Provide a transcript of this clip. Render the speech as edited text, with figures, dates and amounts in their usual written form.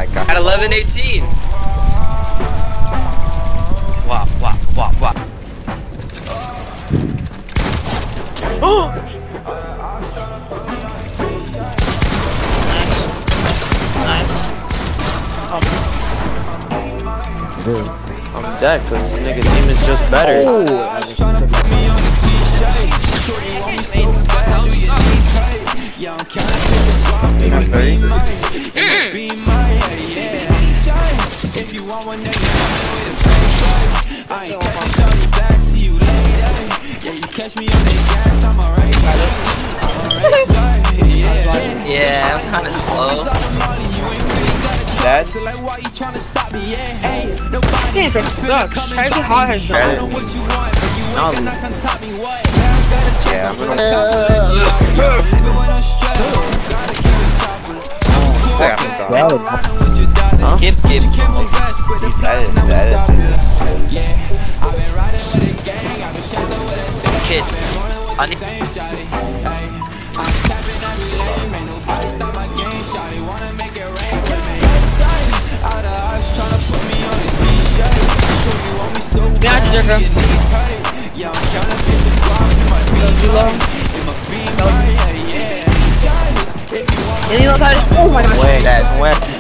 my god. At 11:18. Wow. Oh! Nice. I'm dead because this nigga team is just better. Yeah, I'm kind of slow. Dead? This game sucks. Try to get hot as No. Yeah, I'm gonna... Huh? Kip. He's dead. Kid. I need. Oh my god. Wait.